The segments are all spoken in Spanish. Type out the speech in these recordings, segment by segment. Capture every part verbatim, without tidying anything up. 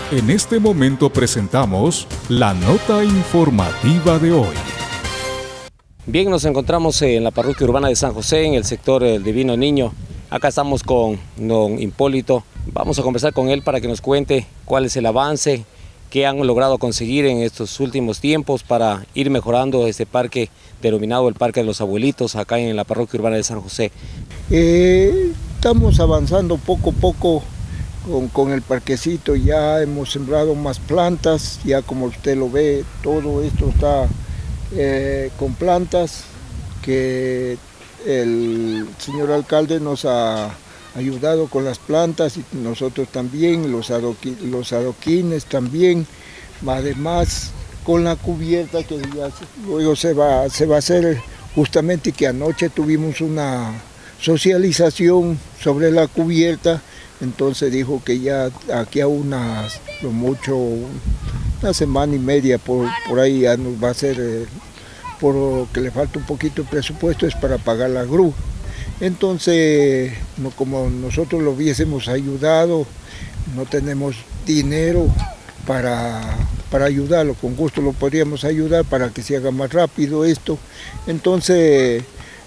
En este momento presentamos la nota informativa de hoy. Bien, nos encontramos en la parroquia urbana de San José, en el sector del Divino Niño. Acá estamos con don Hipólito. Vamos a conversar con él para que nos cuente cuál es el avance que han logrado conseguir en estos últimos tiempos para ir mejorando este parque denominado el Parque de los Abuelitos, acá en la parroquia urbana de San José. Eh, estamos avanzando poco a poco con, con el parquecito. Ya hemos sembrado más plantas, ya como usted lo ve, todo esto está eh, con plantas que el señor alcalde nos ha ayudado con las plantas y nosotros también, los, adoqui, los adoquines también, además con la cubierta que ya luego se va, se va a hacer, justamente que anoche tuvimos una socialización sobre la cubierta, entonces dijo que ya aquí a unas, lo mucho, una semana y media por, por ahí ya nos va a hacer, eh, por lo que le falta un poquito de presupuesto es para pagar la grúa. Entonces, no, como nosotros lo hubiésemos ayudado, no tenemos dinero para, para ayudarlo, con gusto lo podríamos ayudar para que se haga más rápido esto. Entonces,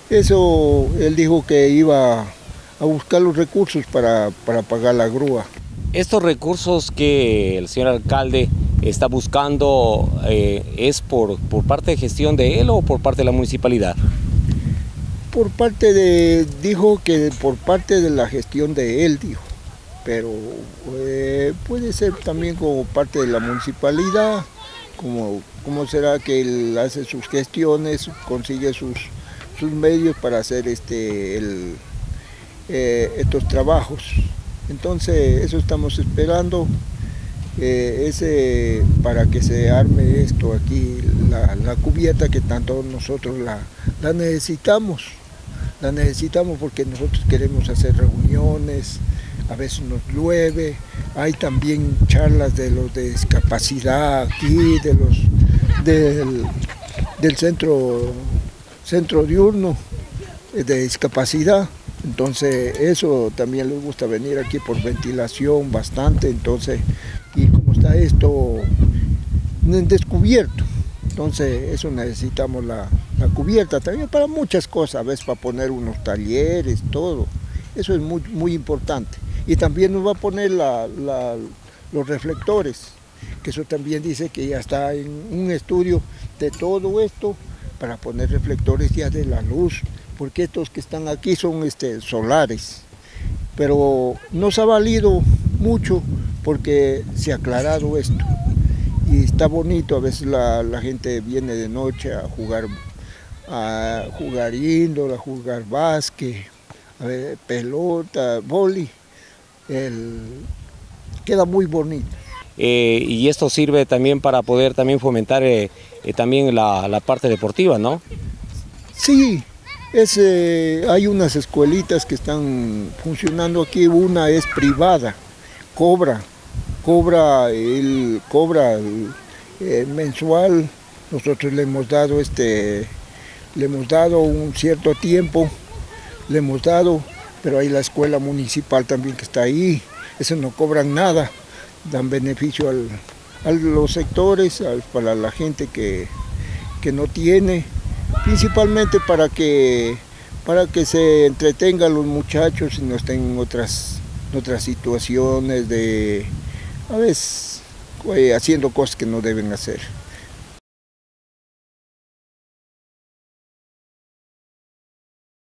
eso él dijo que iba a buscar los recursos para, para pagar la grúa. Estos recursos que el señor alcalde está buscando, eh, ¿es por, por parte de gestión de él o por parte de la municipalidad? Por parte de, dijo que por parte de la gestión de él, dijo, pero eh, puede ser también como parte de la municipalidad, como, como será que él hace sus gestiones, consigue sus, sus medios para hacer este, el, eh, estos trabajos. Entonces eso estamos esperando, eh, ese, para que se arme esto aquí, la, la cubierta que tanto nosotros la, la necesitamos. La necesitamos porque nosotros queremos hacer reuniones, a veces nos llueve, hay también charlas de los de discapacidad aquí, de los del, del centro, centro diurno de discapacidad, entonces eso también les gusta venir aquí por ventilación bastante, entonces, y como está esto descubierto, entonces eso necesitamos la, la cubierta también para muchas cosas, a veces para poner unos talleres, todo, eso es muy, muy importante. Y también nos va a poner la, la, los reflectores, que eso también dice que ya está en un estudio de todo esto, para poner reflectores ya de la luz, porque estos que están aquí son este, solares, pero nos ha valido mucho porque se ha aclarado esto. Y está bonito, a veces la, la gente viene de noche a jugar, a jugar índole, a jugar básquet, a ver, pelota, boli, el, queda muy bonito. Eh, y esto sirve también para poder también fomentar eh, eh, también la, la parte deportiva, ¿no? Sí, es, eh, hay unas escuelitas que están funcionando aquí, una es privada, cobra. Cobra el cobra el, el mensual, nosotros le hemos dado este le hemos dado un cierto tiempo, le hemos dado, pero hay la escuela municipal también que está ahí, eso no cobran nada, dan beneficio al, a los sectores, al, para la gente que, que no tiene, principalmente para que para que se entretengan los muchachos y no estén en otras, otras situaciones de a veces haciendo cosas que no deben hacer.